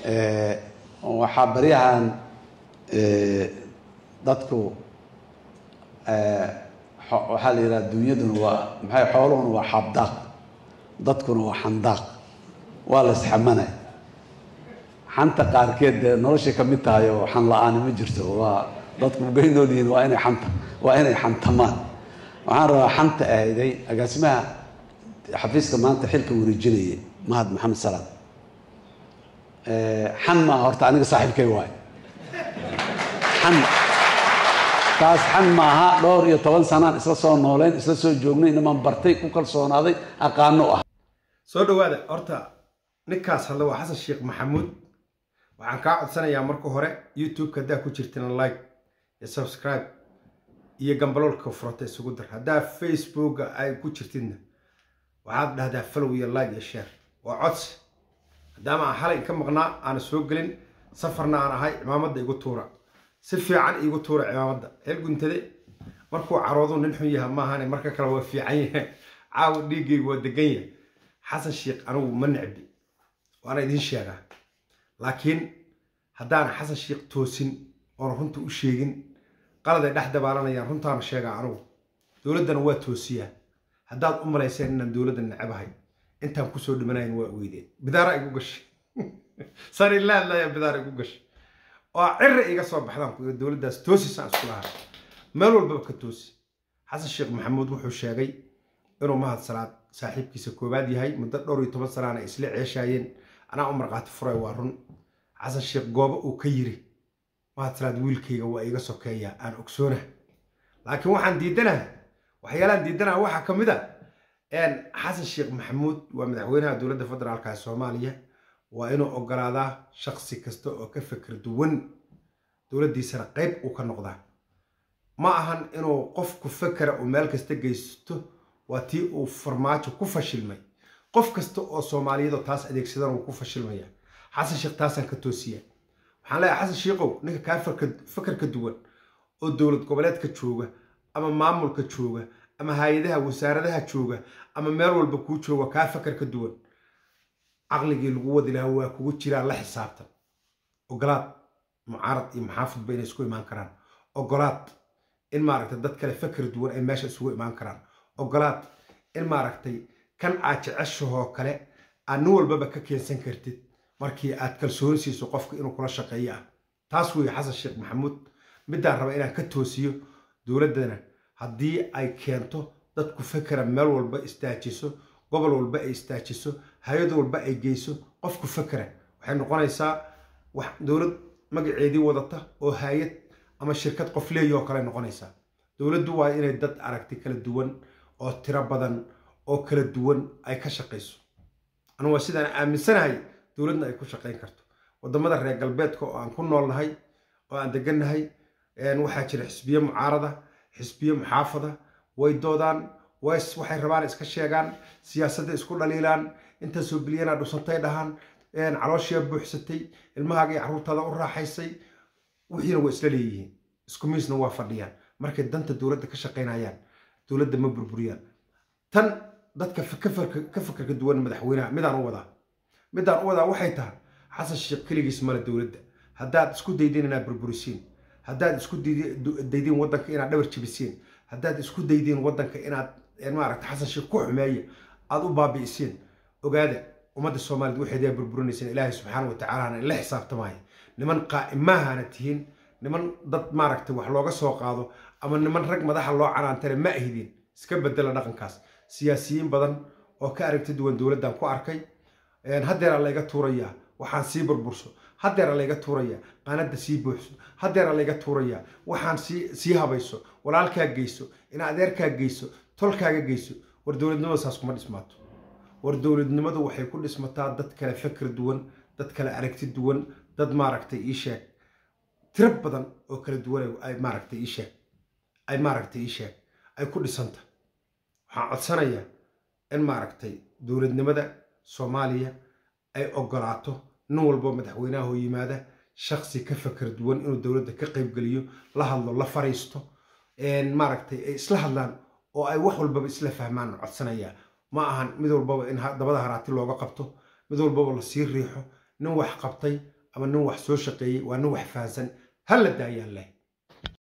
waxaa baryahan dadku waxaa la yidhaha dunyaduna waa maxay xooluhuna waa xabdaaq dadkuna waa xandaaq waa la isxamanay xanta qaarkeed dee noloshay ka mid tahay oo xan la-aani ma jirto waa dadku mugaynool yihiin waa inay xantamaan waxaan rabaa xanta ahayday agaasimaha xafiiska maanta xilka wareejinayay mahad maxamed salaad xan maaha horta aniga saaxiibkay waayo taas xan maaha dhowr iyo 10 sanaan isla soo nooleen isla soo joognay inamaan bartay ku kalsoonaaday aqaano ah soo dhawaada horta ninkaas hadla waa xasan sheekh maxamuud waxaan kaa codsanayaa marka hore youtube-ka haddaa ku jirtina like iyo subscribe iyo gambaloolka furata isugu dar haddaa facebooka ay ku jirtidna waxaad dhahdaa follow iyo like iyo share waa codsi haddaama aan xalay ka maqnaa aan soo gelin safarna aan ahay cimaamada igu tuura si fiican igu tuura cimaamada hel guntade markuu caroodo nin xun yahay maahan marka kale waa fiican yahay caaw dhiigaygu waa degan yahay xasan sheekh anigu ma necbi waana idin sheegaa laakiin haddaan xasan sheekh toosin oon runta u sheegin qaladay dhex dabaalanayaan runtaana sheegaa anigu dowladdana waa toosiyaa haddaad u malayseen inaan dowladda nacabahay intaan kusoo dhimanayn waa weydeen bidaara igu gashay sari laadlaya bidaara igu gashay oo cirri iga soo baxdaan ku dowladdaas toosisaan isku lahaa meel walbaba ka toosi xasan sheekh maxamuud wuxuu sheegay inuu mahad salaad saaxiibkiisa koobaad yahay muddo dhowr iyo 10 sanaana isla ceeshaayeen anaa u marqaati furay waa run xasan sheekh goobo uu ka yiri mahad salaad wiilkayga waa iga sokeeyaa aan ogsoona laakiin waxaan diidanahay waxyaalaan diidanahay waxaa ka mid ah xasan sheekh maxamuud waa madaxweynaha dowladda federaalka ee Soomaaliya waa inuu ogolaadaa shakhsi kasta oo ka fikir duwan dowladdiisana qayb uu ka noqdaa ma ahan inuu qofku fikra uu meel kasta geysto waa tii uu farmaajo ku fashilmay qof kasta oo Soomaaliyeed taas adeegsadan uu ku fashilmaya xasan sheekh taasan ka toosiya waxaan leeyahay xasan sheekhow ninka ka fikirka duwan oo dowlad goboleedka jooga ama maamulka jooga ama hay'adaha wasaaradaha jooga ama meel walba ku jooga ka fikirka duwan aqligii lagu wadi lahaa waa kugu jira la xisaabtan ogolaad mucaarad iyo maxaafid bay isku imaan karaan ogolaad in maaragtay dad kale fikir duwan ay meesha isugu imaan karaan ogolaad in maaragtay kan aad jeceshaho kale aan walbaba ka keensan kartid markii aad kalsooni siiso qofka inuu kula shaqeeyo taas weey xasan sheekh maxamuud midaan raba inaan ka toosiyo dowladdana haddii ay keento dadku fikra meel walba istaajiso gobol walba ay istaajiso hay'ad walba ay geyso qofku fikra waxay noqonaysaa wax dowlad magaceedii wadata oo hay'ad ama shirkad qof leeyahay oo kale noqonaysaa dowladdu waa inay dad aragti kala duwan oo tiro badan oo kala duwan ay ka shaqeyso anu waa sidaan aaminsanahay dowladna ay ku shaqeyn karto wadamada reer galbeedka oo aan ku noolnahay oo aan degannahay waxaa jira xisbiye mucaarada xisbiye muxaafada way doodaan waxay rabaan iska sheegaan siyaasadda isku dhaliilaan inta soo biliyana dhusantay dhahan calooshiya buuxsatay ilmahaaga iyo carruurtaada u raaxaysay wixiina waa isla leeyihiin isku miisna waa fadhiyaan markay danta dowladda ka shaqeynayaan dowladda ma burburiyaan tan dadka ka fikirka duwan madaxweynaha midaan u wadaa waxay tahay xasan sheekh kaligiis mala dowladda haddaad isku daydeen inaad burburisiin haddaad isku daydeen waddanka inaad dhabar jabisiin haddaad isku daydeen waddanka inaad maaragtay xasan sheekh ku xumeeyo aad u baabi'isiin ogaada ummadda Soomaaliyeed waxay burburinaysaa ilaahay subxaanahu wa ta'aala la xisaabtamaayo niman qaa'imahana tihiin niman dad maaragtay wax looga soo qaado ama niman rag madaxa loo canaantare ma ahidin iska bedela dhaqankaas siyaasiyiin badan oo ka aragti duwan dowladdan ku arkay haddeer la iga tuuraya waxaan sii burburso haddeer la iga tuuraya qaanada sii buuxso haddeer la iga tuuraya waxaan sii habayso walaalkaa geyso in adeerkaa geyso tolkaaga geyso war dowladnimada saas kuma dhismaato war dowladnimadu waxay ku dhismataa dad kale fikir duwan dad kale aragti duwan dad maaragtay ii sheeg tiro badan oo kala duwan ay maaragtay ii sheeg ay ku dhisanta waxaan codsanayaa in maaragtay dowladnimada Soomaaliya ay ogolaato nin walba madaxweynaha oo yimaada shakhsi ka fikir duwan inuu dowladda ka qayb galiyo la hadlo la fariisto maaragtay ay isla hadlaan oo ay wax walba isla fahmaan codsanaya ma ahan mid walba in dabada haraati looga qabto mid walba la sii riixo nin wax qabtay ama nin wax soo shaqeeyey waa nin wax fahansan hala daayaan leh